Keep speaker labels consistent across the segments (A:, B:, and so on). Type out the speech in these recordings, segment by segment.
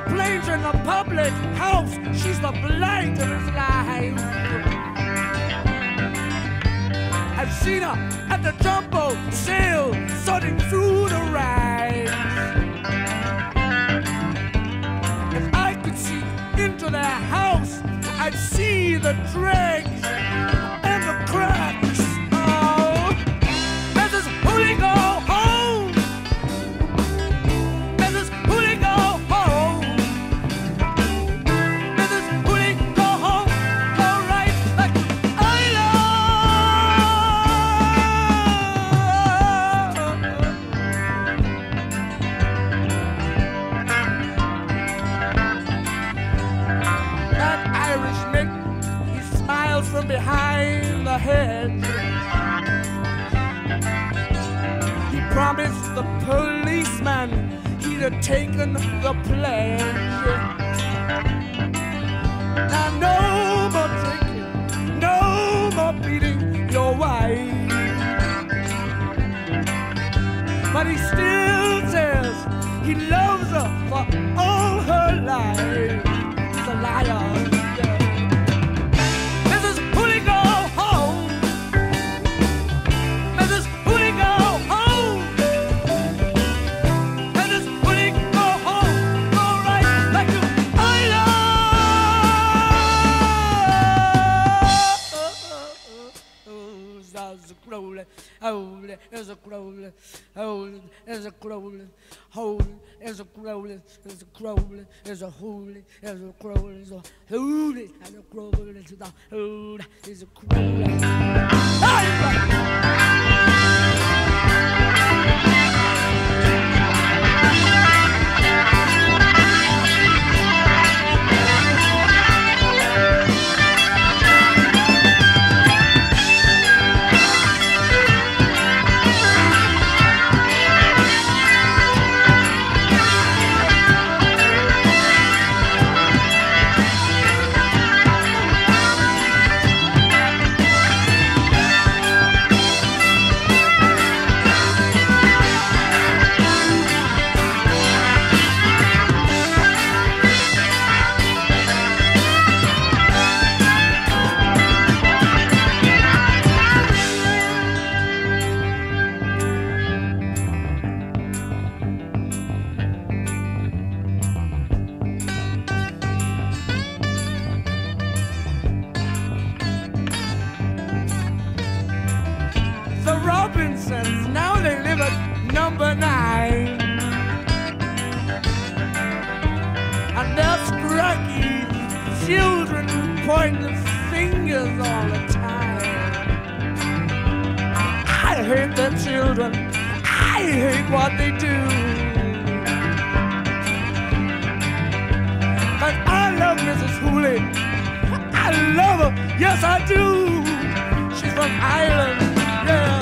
A: complains in the public house. She's the blight of his life. I've seen her at the jumbo sale, sorting through the rides. If I could see into their house, I'd see the dregs and the cracks. Oh, Mrs. Hooley Go Home. Mrs. Hooley Go Home. Mrs. Hooley Go Home. Go right back to That Irishman, he smiles from behind the hedge. He promised the policeman he'd have taken the pledge. Now no more drinking, no more beating your wife. But he still says he loves her for all her life. He's a liar. Yeah. Mrs. Hooley Go Home. Mrs. Hooley Go Home. Mrs. Hooley Go Home. Go right back to There's a crowley, holy, there's a crowley, holy, there's a crowley, holy, there's a crowley, there's a crowley, there's a holy, there's a crowley, there's a holy, there's a crowley, there's a holy, there's a crowley. Now they live at number 9, and their scraggy children point the fingers all the time. I hate their children, I hate what they do, but I love Mrs. Hooley, I love her, yes I do. She's from Ireland, yeah.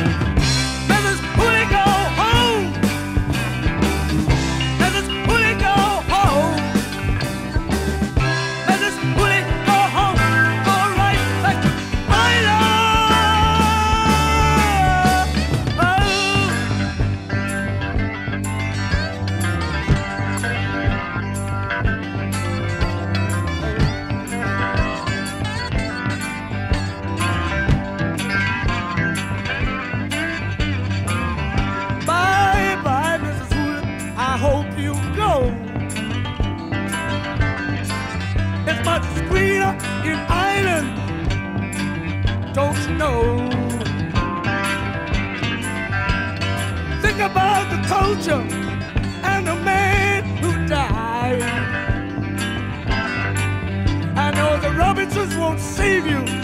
A: In Ireland, don't you know? Think about the culture and the man who died. I know the Robinsons won't save you